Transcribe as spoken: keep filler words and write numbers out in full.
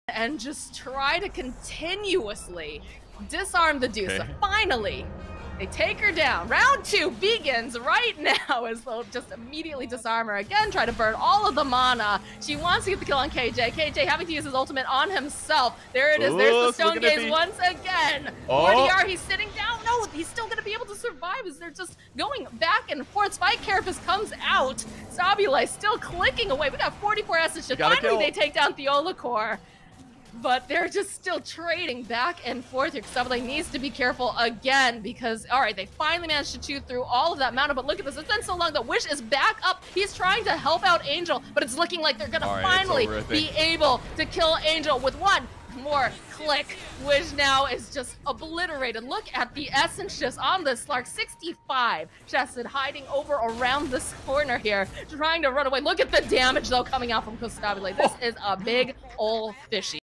and just try to continuously disarm the Dusa. Okay. Finally, they take her down. Round two begins right now as they'll just immediately disarm her again, try to burn all of the mana. She wants to get the kill on K J. K J having to use his ultimate on himself. There it is. Ooh, There's the Stone Gaze be... once again. Oh. four D R, he's sitting down. No, he's still going to be able to survive as they're just going back and forth. Spike Carapace comes out. Stabile still clicking away. We got forty-four Essence Shift. Finally, kill. they take down Theolacor. But they're just still trading back and forth here. Stabile needs to be careful again because, all right, they finally managed to chew through all of that mana. But look at this. It's been so long that Wish is back up. He's trying to help out Angel, but it's looking like they're going to finally over, be able to kill Angel with one more click. Wish now is just obliterated. Look at the essence shifts on this Slark. sixty-five. Chesed hiding over around this corner here, trying to run away. Look at the damage, though, coming out from Stabile. This is a big ol' fishy.